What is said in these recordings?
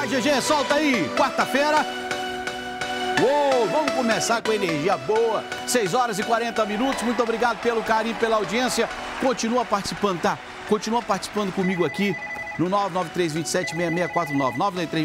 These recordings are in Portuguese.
Vai, GG, solta aí. Quarta-feira. Uou, vamos começar com energia boa. 6 horas e 40 minutos. Muito obrigado pelo carinho, pela audiência. Continua participando, tá? Continua participando comigo aqui no 993276649.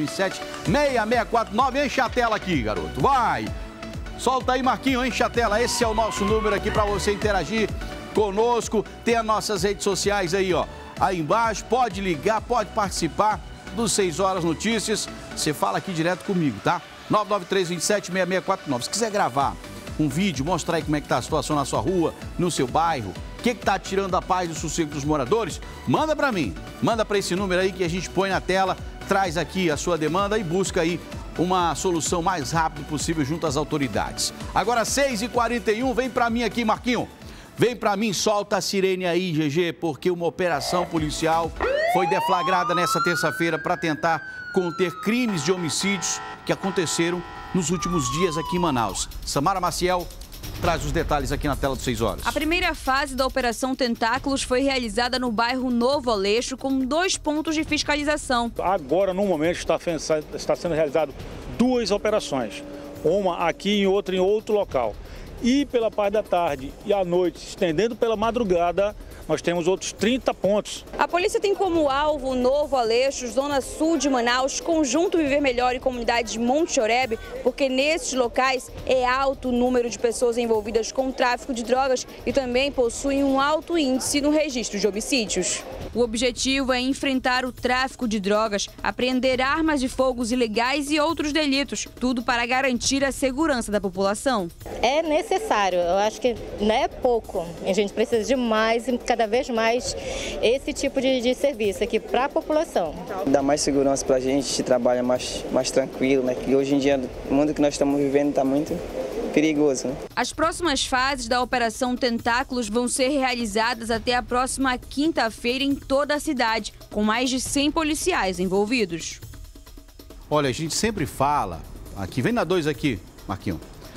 993276649. Enche a tela aqui, garoto. Vai. Solta aí, Marquinho, enche a tela. Esse é o nosso número aqui para você interagir conosco. Tem as nossas redes sociais aí, ó. Aí embaixo. Pode ligar, pode participar dos 6 horas notícias. Você fala aqui direto comigo, tá? 993276649. Se quiser gravar um vídeo, mostrar aí como é que tá a situação na sua rua, no seu bairro, o que tá tirando a paz e o sossego dos moradores, manda para mim. Manda para esse número aí que a gente põe na tela, traz aqui a sua demanda e busca aí uma solução mais rápida possível junto às autoridades. Agora 6h41, vem para mim aqui, Marquinho. Vem para mim, solta a sirene aí, GG, porque uma operação policial foi deflagrada nessa terça-feira para tentar conter crimes de homicídios que aconteceram nos últimos dias aqui em Manaus. Samara Maciel traz os detalhes aqui na tela dos 6 horas. A primeira fase da Operação Tentáculos foi realizada no bairro Novo Aleixo, com 2 pontos de fiscalização. Agora, no momento, está sendo realizado 2 operações, uma aqui e outra em outro local. E pela parte da tarde e à noite, estendendo pela madrugada, nós temos outros 30 pontos. A polícia tem como alvo Novo Aleixo, zona sul de Manaus, Conjunto Viver Melhor e comunidade de Monte Oreb, porque nesses locais é alto o número de pessoas envolvidas com o tráfico de drogas e também possuem um alto índice no registro de homicídios. O objetivo é enfrentar o tráfico de drogas, apreender armas de fogo ilegais e outros delitos, tudo para garantir a segurança da população. É necessário, eu acho que não é pouco, a gente precisa de mais e cada vez mais esse tipo de serviço aqui para a população. Dá mais segurança para a gente trabalha mais tranquilo, né? Que hoje em dia o mundo que nós estamos vivendo está muito perigoso, né? As próximas fases da Operação Tentáculos vão ser realizadas até a próxima quinta-feira em toda a cidade, com mais de 100 policiais envolvidos. Olha, a gente sempre fala, aqui, vem na 2 aqui, Marquinhos.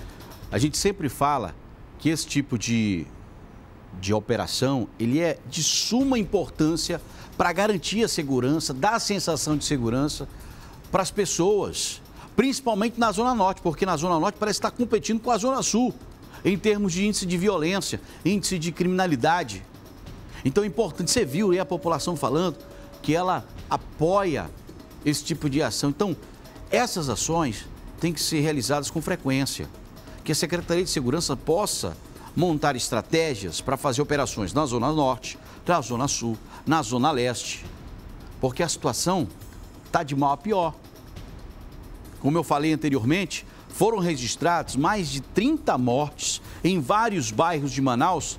A gente sempre fala que esse tipo de operação, ele é de suma importância para garantir a segurança, dar a sensação de segurança para as pessoas, principalmente na Zona Norte, porque na Zona Norte parece estar competindo com a Zona Sul, em termos de índice de violência, índice de criminalidade. Então é importante, você viu aí a população falando que ela apoia esse tipo de ação. Então, essas ações têm que ser realizadas com frequência, que a Secretaria de Segurança possa montar estratégias para fazer operações na Zona Norte, na Zona Sul, na Zona Leste, porque a situação está de mal a pior. Como eu falei anteriormente, foram registrados mais de 30 mortes em vários bairros de Manaus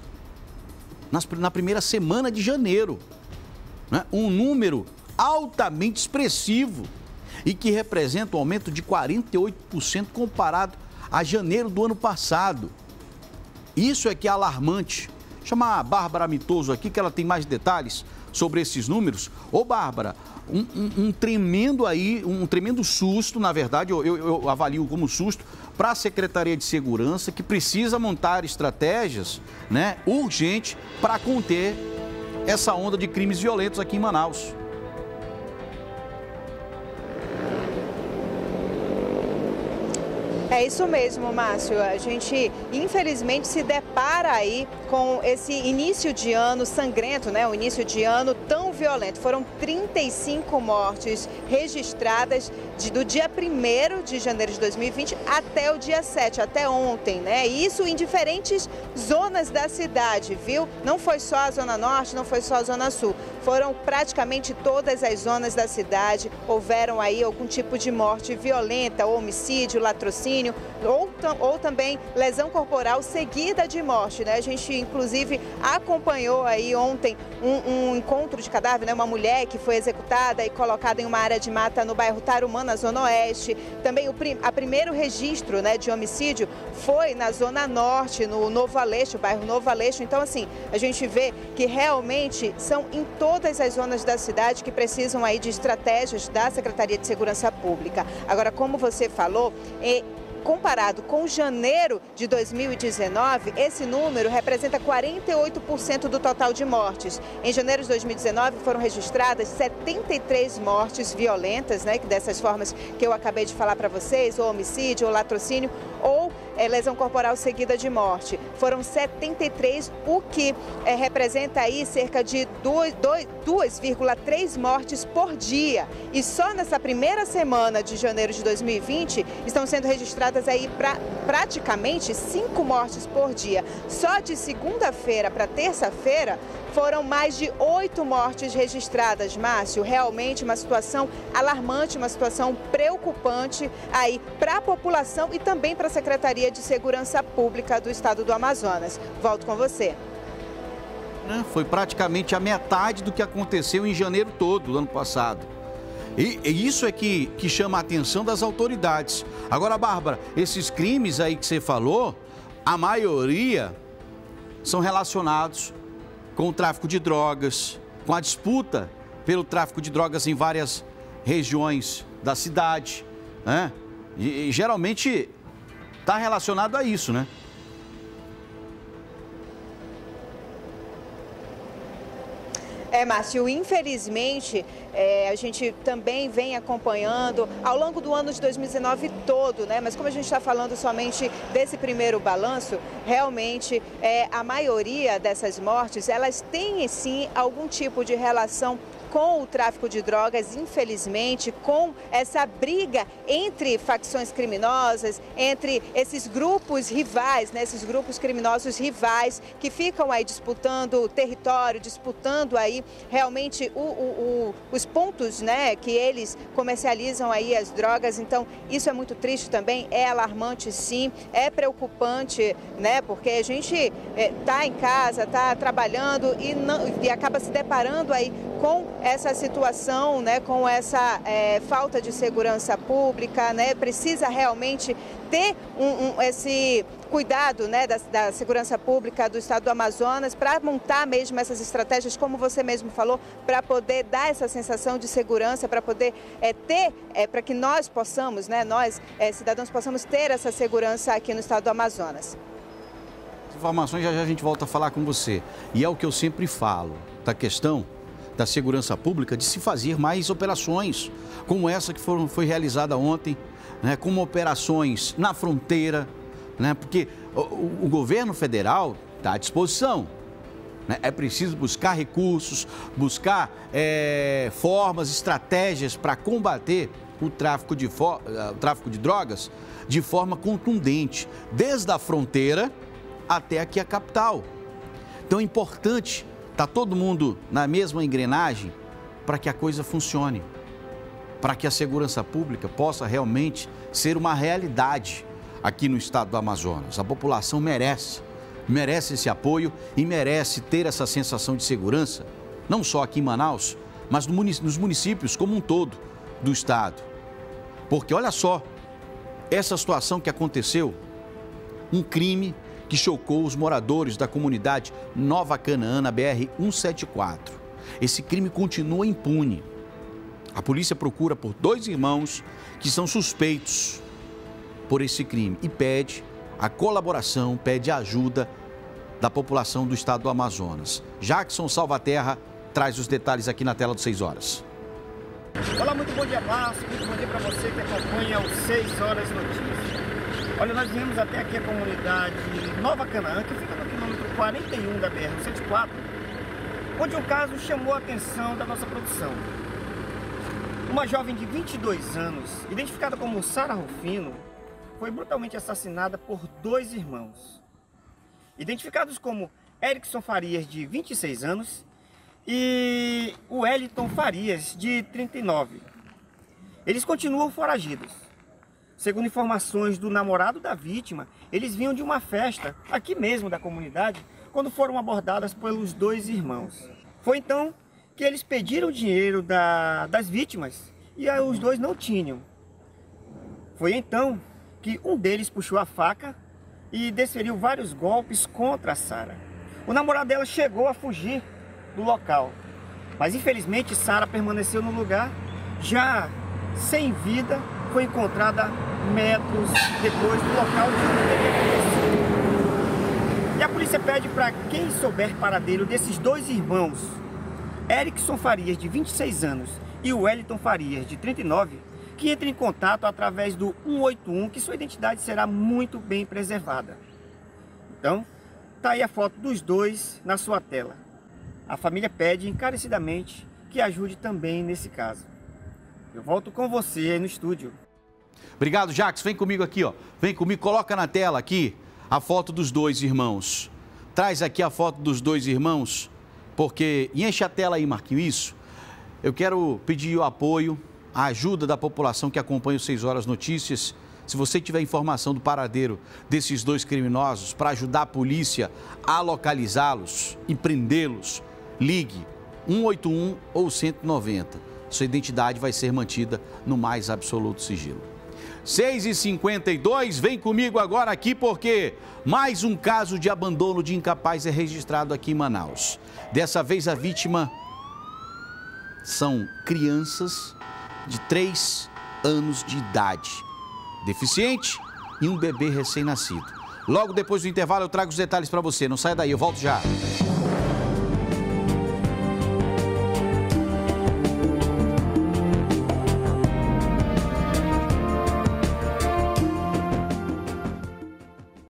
na primeira semana de janeiro, né? Um número altamente expressivo e que representa um aumento de 48% comparado a janeiro do ano passado. Isso é que é alarmante. Vou chamar a Bárbara Mitoso aqui, que ela tem mais detalhes sobre esses números. Ô, Bárbara, um tremendo susto, na verdade, eu avalio como susto, para a Secretaria de Segurança, que precisa montar estratégias, né, urgente para conter essa onda de crimes violentos aqui em Manaus. É isso mesmo, Márcio. A gente, infelizmente, se depara aí com esse início de ano sangrento, né? O início de ano tão violento. Foram 35 mortes registradas do dia 1º de janeiro de 2020 até o dia 7, até ontem, né? E isso em diferentes zonas da cidade, viu? Não foi só a Zona Norte, não foi só a Zona Sul. Foram praticamente todas as zonas da cidade. Houveram aí algum tipo de morte violenta, homicídio, latrocínio, ou também lesão corporal seguida de morte, né? A gente, inclusive, acompanhou aí ontem um encontro de cadáver, né? Uma mulher que foi executada e colocada em uma área de mata no bairro Tarumã, na Zona Oeste. Também a primeiro registro, né, de homicídio foi na Zona Norte, no Novo Aleixo, bairro Novo Aleixo. Então, assim, a gente vê que realmente são em todas as zonas da cidade que precisam aí de estratégias da Secretaria de Segurança Pública. Agora, como você falou, comparado com janeiro de 2019, esse número representa 48% do total de mortes. Em janeiro de 2019 foram registradas 73 mortes violentas, né, dessas formas que eu acabei de falar para vocês, ou homicídio, ou latrocínio, ou lesão corporal seguida de morte. Foram 73, o que representa aí cerca de 2,3 mortes por dia. E só nessa primeira semana de janeiro de 2020 estão sendo registradas aí praticamente 5 mortes por dia. Só de segunda-feira para terça-feira foram mais de 8 mortes registradas, Márcio. Realmente uma situação alarmante, uma situação preocupante aí para a população e também para a Secretaria de Segurança Pública do Estado do Amazonas. Volto com você. Foi praticamente a metade do que aconteceu em janeiro todo do ano passado. E isso é que chama a atenção das autoridades. Agora, Bárbara, esses crimes aí que você falou, a maioria são relacionados com o tráfico de drogas, com a disputa pelo tráfico de drogas em várias regiões da cidade, né? E geralmente está relacionado a isso, né? Márcio, infelizmente, a gente também vem acompanhando ao longo do ano de 2019 todo, né? Mas como a gente está falando somente desse primeiro balanço, realmente a maioria dessas mortes, elas têm sim algum tipo de relação com o tráfico de drogas, infelizmente, com essa briga entre facções criminosas, entre esses grupos rivais, né, esses grupos criminosos rivais que ficam aí disputando o território, disputando aí realmente os pontos, né, que eles comercializam aí as drogas. Então, isso é muito triste também, é alarmante sim, é preocupante, né, porque a gente está em casa, está trabalhando e acaba se deparando aí com essa situação, né, com essa falta de segurança pública, né, precisa realmente ter esse cuidado, né, da segurança pública do Estado do Amazonas para montar mesmo essas estratégias, como você mesmo falou, para poder dar essa sensação de segurança, para poder para que nós possamos, né, nós cidadãos possamos ter essa segurança aqui no Estado do Amazonas. Informações já a gente volta a falar com você. E é o que eu sempre falo, da questão da segurança pública, de se fazer mais operações como essa que foi realizada ontem, né, como operações na fronteira, né, porque o governo federal está à disposição, né, é preciso buscar recursos, buscar formas, estratégias para combater o tráfico de drogas de forma contundente, desde a fronteira até aqui a capital. Então é importante está todo mundo na mesma engrenagem para que a coisa funcione, para que a segurança pública possa realmente ser uma realidade aqui no estado do Amazonas. A população merece esse apoio e merece ter essa sensação de segurança, não só aqui em Manaus, mas nos municípios como um todo do estado. Porque olha só, essa situação que aconteceu, um crime que chocou os moradores da comunidade Nova Canaã, na BR-174. Esse crime continua impune. A polícia procura por 2 irmãos que são suspeitos por esse crime e pede a colaboração, pede a ajuda da população do estado do Amazonas. Jackson Salvaterra traz os detalhes aqui na tela do 6 horas. Olá, muito bom dia, Márcio. Muito bom dia para você que acompanha o 6 Horas Notícias. Olha, nós viemos até aqui a comunidade Nova Canaã, que fica no quilômetro 41 da BR-174, onde um caso chamou a atenção da nossa produção. Uma jovem de 22 anos, identificada como Sara Rufino, foi brutalmente assassinada por 2 irmãos, identificados como Erickson Farias, de 26 anos, e o Wellington Farias, de 39. Eles continuam foragidos. Segundo informações do namorado da vítima, eles vinham de uma festa aqui mesmo da comunidade quando foram abordadas pelos 2 irmãos. Foi então que eles pediram dinheiro das vítimas e os 2 não tinham. Foi então que um deles puxou a faca e desferiu vários golpes contra a Sara. O namorado dela chegou a fugir do local, mas infelizmente Sara permaneceu no lugar, já sem vida, foi encontrada metros depois do local de onde teria acontecido. E a polícia pede para quem souber paradeiro desses dois irmãos, Erickson Farias, de 26 anos, e o Wellington Farias, de 39, que entre em contato através do 181, que sua identidade será muito bem preservada. Então, tá aí a foto dos dois na sua tela. A família pede encarecidamente que ajude também nesse caso. Eu volto com você aí no estúdio. Obrigado, Jacques. Vem comigo aqui, ó. Vem comigo, coloca na tela aqui a foto dos dois irmãos. Traz aqui a foto dos dois irmãos, porque... E enche a tela aí, Marquinhos, isso. Eu quero pedir o apoio, a ajuda da população que acompanha o 6 Horas Notícias. Se você tiver informação do paradeiro desses dois criminosos, para ajudar a polícia a localizá-los e prendê-los, ligue 181 ou 190. Sua identidade vai ser mantida no mais absoluto sigilo. 6h52, vem comigo agora aqui porque mais um caso de abandono de incapaz é registrado aqui em Manaus. Dessa vez a vítima são crianças de 3 anos de idade, deficiente e um bebê recém-nascido. Logo depois do intervalo eu trago os detalhes para você, não saia daí, eu volto já.